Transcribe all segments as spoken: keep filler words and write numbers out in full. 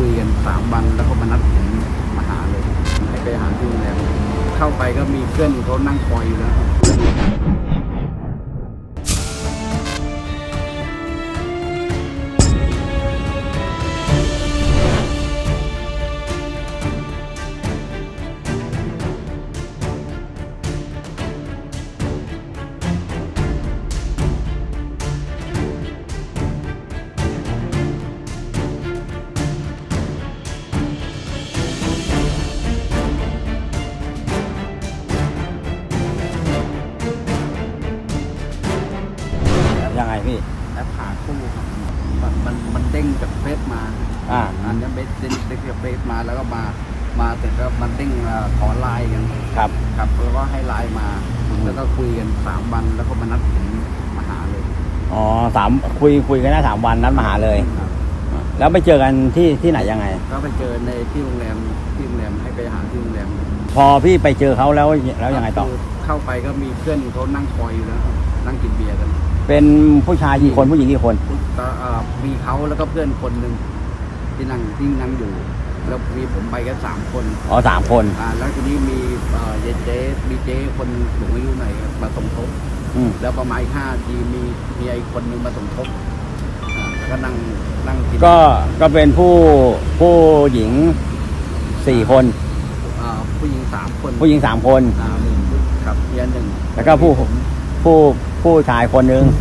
คุยกันสามวันแล้วก็มานัดผมมาหาเลยให้ไปหาที่โรงแรมเข้าไปก็มีเพื่อนเขานั่งคอยอยู่แล้วยังไงพี่แอปหาคู่มันมันมันเด้งจากเฟซมาอ่าอันนี้เด้งเด้งจากเฟซมาแล้วก็มามาเสร็จแล้วมันเด้งขอไลน์กันครับครับแล้วก็ให้ไลน์มาแล้วก็คุยกันสามวันแล้วก็มานัดผมมาหาเลยอ๋อสามคุยคุยกันได้สามวันนัดมาหาเลยแล้วไปเจอกันที่ที่ไหนยังไงก็ไปเจอในที่โรงแรมที่โรงแรมให้ไปหาที่โรงแรมพอพี่ไปเจอเขาแล้วแล้วยังไงต่อเข้าไปก็มีเพื่อนเขานั่งคอยอยู่แล้วนั่งกินเบียร์กันเป็นผู้ชายกี่คนผู้หญิงกี่คนมีเขาแล้วก็เพื่อนคนหนึ่งที่นั่งที่นั่งอยู่แล้วมีผมไปแค่สามคนอ๋อสามคนอ่าแล้วทีนี้มีเอ่อเจ๊มีเจ๊คนสูงอายุหน่อยมาสมทบแล้วประมาณห้าทีมีมีไอ้คนหนึ่งมาสมทบอ่าแล้วก็นั่งนั่งกินก็ก็เป็นผู้ผู้หญิงสี่คนอ่าผู้หญิงสามคนผู้หญิงสามคนอ่าครับเมียหนึ่งแล้วก็ผู้ผู้ผู้ชายคนหนึ่ง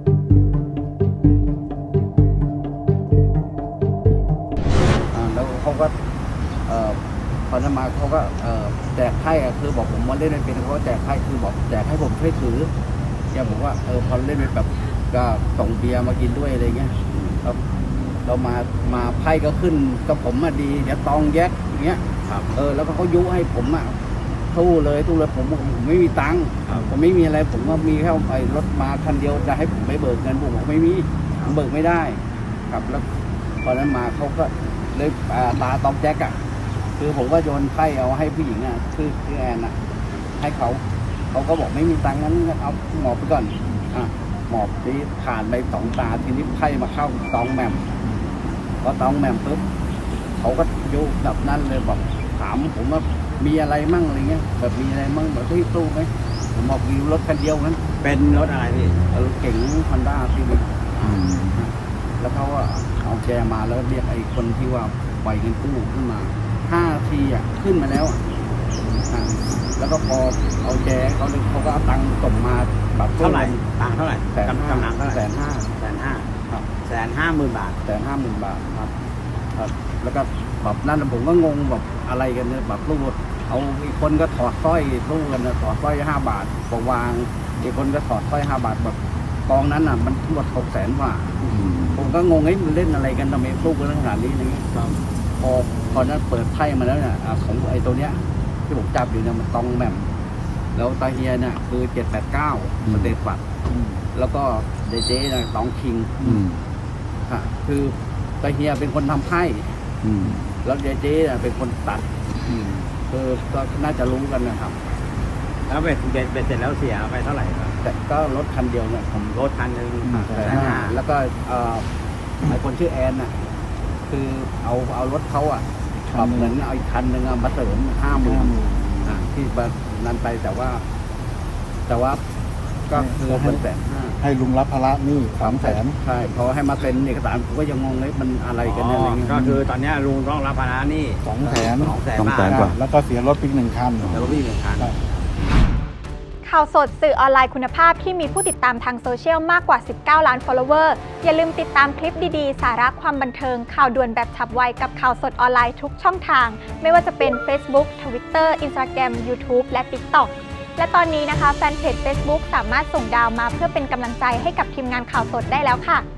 แล้วเขาก็พอทำมาเขาก็แจกไพ่คือบอกผมว่าเล่นไม่เป็นเขาก็แจกไพ่คือบอกแจกให้ผมช่วยถือแกบอกว่าเออพอเล่นเป็นแบบก็ส่งเบียร์มากินด้วยอะไรเงี้ยครับเรามามาไพ่ก็ขึ้นกับผมมาดีเดี๋ยวตองแยกอย่างเงี้ยเออแล้วก็เขายุให้ผมอ่ะตู้เลยตู้เลยผมผมไม่มีตังค์ผมไม่มีอะไรผมก็มีแค่ไปรถมาคันเดียวจะให้ผมไปเบิกเงินผมบอกไม่มีผมเบิกไม่ได้ครับแล้วตอนนั้นมาเขาก็เลยตาตองแจ็คอ่ะคือผมก็โยนไพ่เอาให้ผู้หญิงอ่ะคือคือแอนอ่ะให้เขาเขาก็บอกไม่มีตังค์งั้นเอาหมอบไปก่อนอ่ะหมอบที่ผ่านไปสองตาทีนี้ไพ่มาเข้าตองแหม่มพอตองแหม่มปุ๊บเขาก็ยุแบบนั้นเลยบอกถามผมว่ามีอะไรมั่งอะไรเงี้ยแบบมีอะไรมั่งแบบที่ตู้ไหมผมบอกมีรถคันเดียวนั้นเป็นรถอะไรพี่รถเก๋งฮอนด้าซีวิกแล้วเขาว่าเอาแกมาแล้วเรียกไอ้คนที่ว่าปล่อยเงินกู้ขึ้นมาห้าทีอ่ะขึ้นมาแล้วแล้วก็พอเอาแกเขาเขาก็เอาตังค์ส่งมาแบบเท่าไหร่ตังค์เท่าไหร่แสนห้าแสนห้าแสนห้าครับแสนห้าหมื่นบาทแสนห้าหมื่นบาทครับครับแล้วก็แบบนั้นผมก็งงแบบอะไรกันเนี่ยแบบรูดเอาอีกคนก็ถอดสร้อยรูดกันนะถอดสร้อยห้าบาทปวางอีกคนก็ถอดสร้อยห้าบาทแบบกองนั้นอ่ะมันทั้งหมดหกแสนกว่าผมก็งงไอ้มันเล่นอะไรกันทำไมรูดกันขนาดนี้อะไรเงี้ยพอพอนั้นเปิดไพ่มาแล้วเนี่ยของไอ้ตัวเนี้ยที่ผมจับอยู่เนี่ยมันตองแหม่มแล้วตาเฮียเนี่ยคือเจ็ดแปดเก้าสเตตบัตแล้วก็เจเจเนี่ยตองคิงค่ะคือตาเฮียเป็นคนทำไพ่แล้วเจเจเนี่ยเป็นคนตัดคือก็น่าจะรู้กันนะครับแล้วเบ็ดเบ็ดเบ็ดเสร็จแล้วเสียไปเท่าไหร่ครับแต่ก็รถคันเดียวเนี่ยผมรถคันหนึ่งแต่แล้วก็ไอ้คนชื่อแอนน่ะคือเอาเอารถเขาอ่ะแบบเหมือนเอาอีกคันหนึ่งมาเสริมห้าหมื่นที่นั้นไปแต่ว่าแต่ว่าก็คือเป็นแสนห้าให้ลุงรับภาระนี่สามแสนใช่เขาให้มาเซ็นเอกสารผมก็ยังงงเลยมันอะไรกันเนี่ยอะไรเงี้ยก็คือตอนนี้ลุงต้องรับภาระนี่สองแสนสองแสนบาทแล้วก็เสียรถปีหนึ่งคันแล้วก็ปีหนึ่งคันข่าวสดสื่อออนไลน์คุณภาพที่มีผู้ติดตามทางโซเชียลมากกว่าสิบเก้าล้าน follower อย่าลืมติดตามคลิปดีๆสาระความบันเทิงข่าวด่วนแบบฉับไวกับข่าวสดออนไลน์ทุกช่องทางไม่ว่าจะเป็น Facebook Twitter Instagram YouTube และ TikTok และตอนนี้นะคะแฟนเพจ Facebook สามารถส่งดาวมาเพื่อเป็นกำลังใจให้กับทีมงานข่าวสดได้แล้วค่ะ